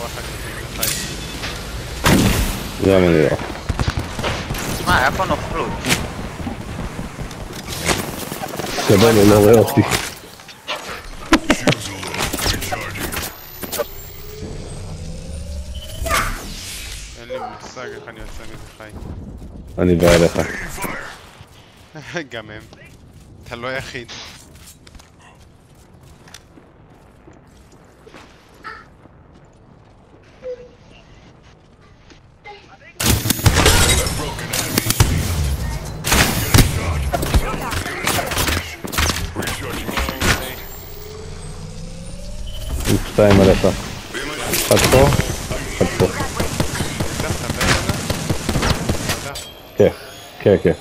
אחד יותר חי. גם אני לא. תשמע, היה פה נוכלות. גדול, הוא לא רואה אותי. אין לי מושג איך אני יוצא מזה חי. אני בא אליך. גם הם. אתה לא יחיד. שתיים עליך. אחד פה, אחד פה. כן, כן, כן.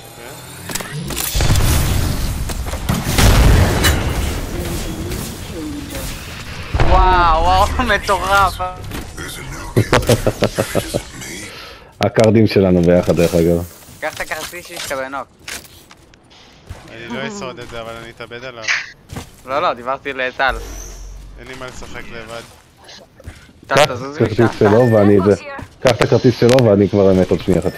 וואו, וואו, מטורף. הקרדים שלנו ביחד דרך אגב. קח את הכרטיס שיש לך בנוק. אני לא אשרוד את זה, אבל אני אתאבד עליו. לא, דיברתי לטל. אין לי מה לשחק לבד. טל, קח תזוז את הכרטיס משם. שלו ואני זה. קח את הכרטיס שלו ואני כבר אמת עוד שנייה אחת.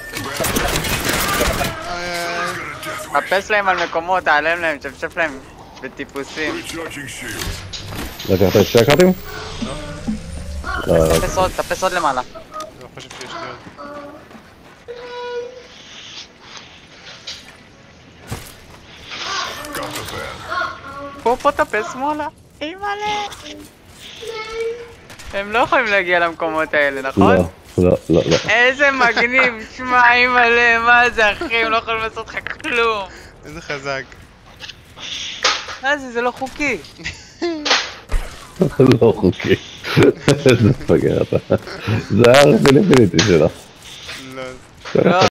חפש להם על מקומות, תעלם להם, שפשף להם בטיפוסים. לקחת את שתי הקרדים? לא. תפס עוד למעלה. לא חושב שיש לי עוד. פה תפס שמאלה. אימא'לה. הם לא יכולים להגיע למקומות האלה, נכון? לא. איזה מגניב, שמע אימא'לה, מה זה אחי, הם לא יכולים לעשות לך כלום. איזה חזק. מה זה לא חוקי. לא חוקי. איזה מפגר אתה. זה היה הרפיליפיליטי שלו. לא.